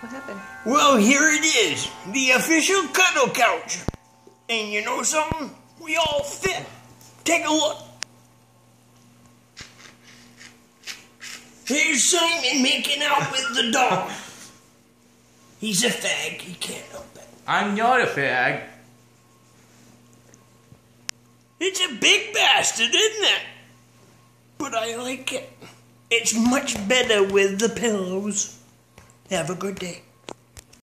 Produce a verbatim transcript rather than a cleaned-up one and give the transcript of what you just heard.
What happened? Well, here it is, the official Cuddle couch. And you know something? We all fit. Take a look. Here's Simon making out with the dog. He's a fag, he can't help it. I'm not a fag. It's a big bastard, isn't it? But I like it. It's much better with the pillows. Have a good day.